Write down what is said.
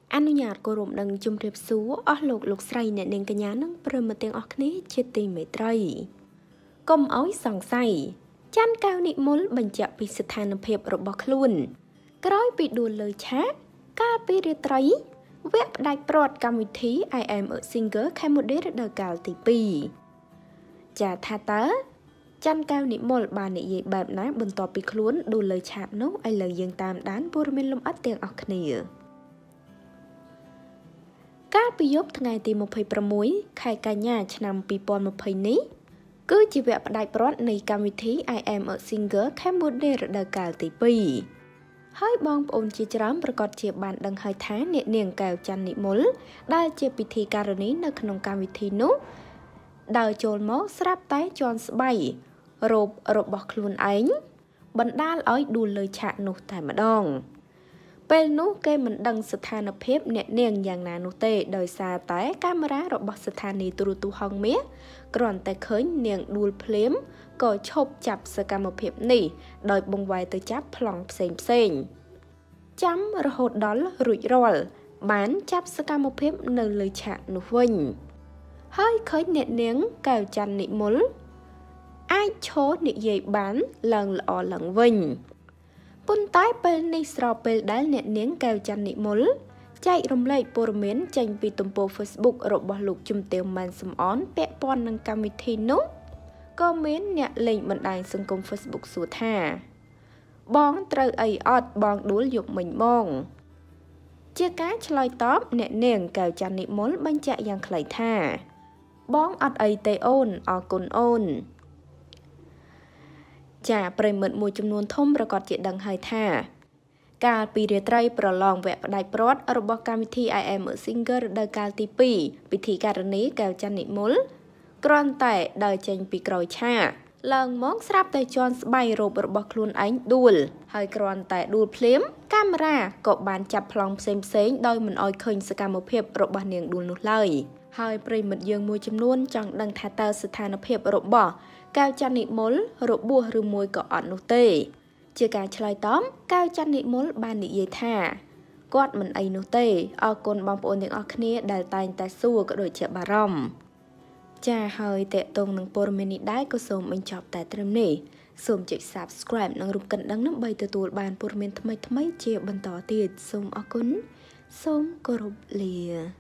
អនុញ្ញាតគោរពនឹងជំរាបសួរអស់លោកស្រីអ្នកនាងកញ្ញានិងប្រិយមិត្តទាំងអស់គ្នាជាទីមេត្រីកុំឲ្យសង្ស័យច័ន្ទកៅនិមលបញ្ជាក់ពីស្ថានភាពរបស់ខ្លួនក្រោយពីដួលលើឆាកកាលពីរាត្រីវគ្គផ្ដាច់ព្រាត់កម្មវិធី I am a singer Cambodia រដូវកាលទី2ចាថាតើច័ន្ទកៅនិមលបាននិយាយបែបណាបន្ទាប់ពីខ្លួនដួលលើឆាកនោះឥឡូវយើងតាមដានព័ត៌មានលម្អិតទាំងអស់គ្នាកាលពីយប់ថ្ងៃទី26ខែកញ្ញាឆ្នាំ2020នេះគឺជាវគ្គផ្ដាច់ព្រាត់នៃកម្មវិធី I am a singer Cambodia រដូវកាលទី2ហើយបងប្អូនជាច្រើនប្រកាសជាបានដឹងហើយថាអ្នកនាងកែវច័ន្ទនិមលដែលជាពិធីការនីនៅក្នុងកម្មវិធីនោះដើរចូលមកស្រាប់តែជន់ស្បៃរ៉ូបរបស់ខ្លួនឯងបណ្ដាលឲ្យដួលលើឆាកនោះតែម្ដងពេលនោះគេមិនដឹងស្ថានភាពអ្នកនាងយ៉ាងណានោះទេដោយសារតែកាមេរ៉ារបស់ស្ថានីយទូរទស្សន៍ហងមាសគ្រាន់តែឃើញនាងដួលភ្លាមក៏ឈប់ចាប់សកម្មភាពនេះដោយបង្វែរទៅចាប់ប្លង់ផ្សេងចាំរហូតដល់រួចរាល់បានចាប់សកម្មភាពនៅលើឆាកនោះវិញហើយឃើញអ្នកនាងកែវច័ន្ទនិមលអាចឈរនិយាយបានឡើងល្អឡើងវិញប៉ុន្តែពេលនេះស្របពេលដែលអ្នកនាងកែវច័ន្ទនិមលចែករំលែកព័ត៌មានចេញពីទំព័រ Facebook របស់លោកជំទាវ ម៉ែនសំអនពាក់ព័ន្ធនឹងកម្មវិធីនោះក៏មានអ្នកលេងបណ្ដាញសង្គម Facebook សួរថាបងត្រូវអីអត់បងដួលយប់មិញមកជាការឆ្លើយតបអ្នកនាងកែវច័ន្ទនិមលបញ្ជាក់យ៉ាងខ្លីថាបងអត់អីទេអូនអរគុណអូនចាប្រិមិត្តមួយចំនួនធំប្រកាសជាដឹងហើយថាកាលពីរាត្រីប្រឡងវគ្គផ្ដាច់ព្រាត់របស់កម្មវិធី I am a singer រដូវកាលទី2ពិធីការនីកែវច័ន្ទនិមលគ្រាន់តែដើរចេញពីក្រោយឆាកឡើងមកស្រាប់តែជន់ស្បៃរ៉ូបរបស់ខ្លួនឯងដួលហើយគ្រាន់តែដួលភ្លាមកាមេរ៉ាក៏បានចាប់ប្លង់ផ្សេងដោយមិនអោយឃើញសកម្មភាពរបស់នាងដួលនោះឡើយហើយប្រិមិត្តយើងមួយចំនួនចង់ដឹងថាតើស្ថានភាពរបស់កែវច័ន្ទនិមលរបួសឬមួយក៏អត់នោះទេជាការឆ្លើយតបកែវច័ន្ទនិមលបាននិយាយថាគាត់មិនអីនោះទេអរគុណបងប្អូនទាំងអស់គ្នាដែលតែងតែសួរក៏ដូចជាបារម្ភចាហើយតេតងនឹងព័ត៌មាននេះដែរក៏សូមបញ្ចប់តែត្រឹមនេះសូមចុច Subscribe និងរូបកណ្ដឹងដើម្បីទទួលបានព័ត៌មានថ្មីៗជាបន្តទៀតសូមអរគុណសូមគោរពលា